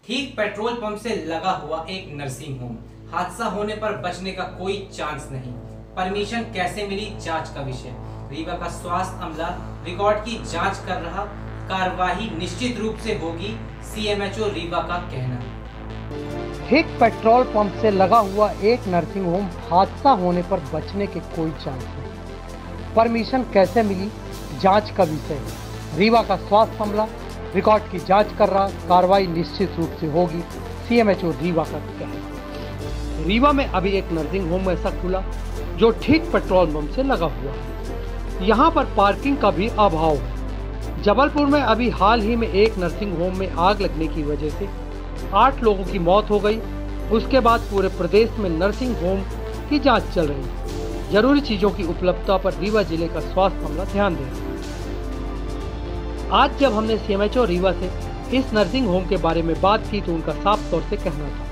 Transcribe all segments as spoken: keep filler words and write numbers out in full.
ठीक petrol pump से लगा हुआ एक नर्सिंग होम, हादसा होने पर बचने का कोई चांस नहीं। परमिशन कैसे मिली, जांच का विषय। रीवा का स्वास्थ्य अमला रिकॉर्ड की जांच कर रहा, कार्रवाई निश्चित रूप से होगी, सीएमएचओ रीवा का कहना। ठीक पेट्रोल पंप से लगा हुआ एक नर्सिंग होम, हादसा होने पर बचने के कोई चांस नहीं। परमिशन कैसे मिली, जांच का विषय। रीवा का स्वास्थ्य अमला रिकॉर्ड की जांच कर रहा, कार्रवाई निश्चित रूप से होगी, सीएमएचओ रीवा का कहना। रीवा में अभी एक नर्सिंग होम ऐसा खुला जो ठीक पेट्रोल पंप से लगा हुआ है। यहाँ पर पार्किंग का भी अभाव है। जबलपुर में अभी हाल ही में एक नर्सिंग होम में आग लगने की वजह से आठ लोगों की मौत हो गई। उसके बाद पूरे प्रदेश में नर्सिंग होम की जांच चल रही है। जरूरी चीजों की उपलब्धता पर रीवा जिले का स्वास्थ्य अमला ध्यान दे रहा है। आज जब हमने सीएमएचओ रीवा से इस नर्सिंग होम के बारे में बात की तो उनका साफ तौर से कहना था,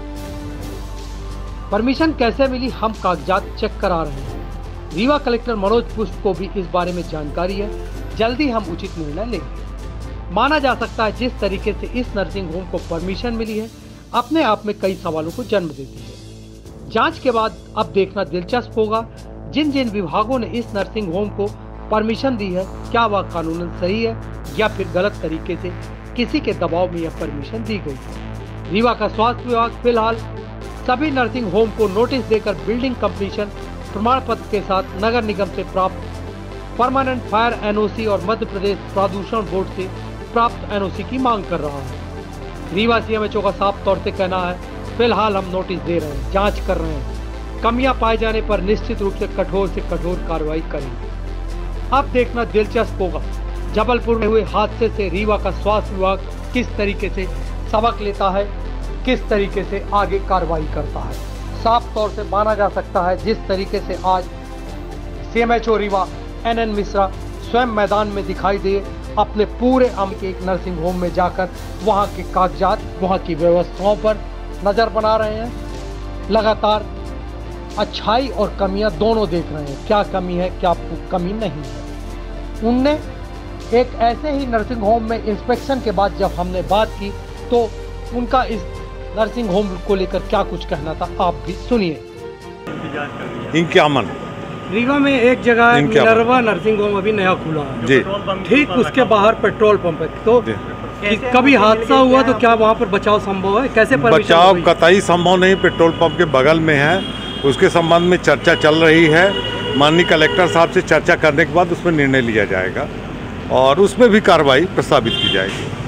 परमिशन कैसे मिली, हम कागजात चेक करा रहे हैं। रीवा कलेक्टर मनोज पुष्प को भी इस बारे में जानकारी है, जल्दी हम उचित निर्णय लेंगे। माना जा सकता है जिस तरीके से इस नर्सिंग होम को परमिशन मिली है, अपने आप में कई सवालों को जन्म देती है। जांच के बाद अब देखना दिलचस्प होगा, जिन जिन विभागों ने इस नर्सिंग होम को परमिशन दी है, क्या वह कानूनन सही है या फिर गलत तरीके से किसी के दबाव में यह परमिशन दी गई है। रीवा का स्वास्थ्य विभाग फिलहाल सभी नर्सिंग होम को नोटिस देकर बिल्डिंग कंप्लीशन प्रमाण पत्र के साथ नगर निगम से प्राप्त परमानेंट फायर एनओसी और मध्य प्रदेश प्रदूषण बोर्ड से प्राप्त एनओसी की मांग कर रहा है। रीवा सीएमएचओ का साफ तौर से कहना है, फिलहाल हम नोटिस दे रहे हैं, जांच कर रहे हैं, कमियां पाए जाने पर निश्चित रूप से कठोर से कठोर कार्रवाई करेंगे। अब देखना दिलचस्प होगा, जबलपुर में हुए हादसे से रीवा का स्वास्थ्य विभाग किस तरीके से सबक लेता है, किस तरीके से आगे कार्रवाई करता है। साफ तौर से माना जा सकता है जिस तरीके से आज CMHO Rewa N N Mishra स्वयं मैदान में दिखाई दे, अपने पूरे अम के एक नर्सिंग होम में जाकर वहां के कागजात, वहां की व्यवस्थाओं पर नजर बना रहे हैं। लगातार अच्छाई और कमियां दोनों देख रहे हैं, क्या कमी है क्या कमी नहीं है। उनने एक ऐसे ही नर्सिंग होम में इंस्पेक्शन के बाद जब हमने बात की तो उनका इस नर्सिंग होम को लेकर क्या कुछ कहना था, आप भी सुनिए। इनके अमन रीवा में एक जगह मिनर्वा नर्सिंग होम अभी नया खुला है जी, ठीक उसके बाहर पेट्रोल पंप है, तो कभी हादसा हुआ तो क्या वहाँ पर बचाव संभव है? कैसे बचाव कतई संभव नहीं, पेट्रोल पंप के बगल में है, उसके संबंध में चर्चा चल रही है। माननीय कलेक्टर साहब से चर्चा करने के बाद उसमें निर्णय लिया जाएगा और उसमें भी कार्रवाई प्रस्तावित की जाएगी।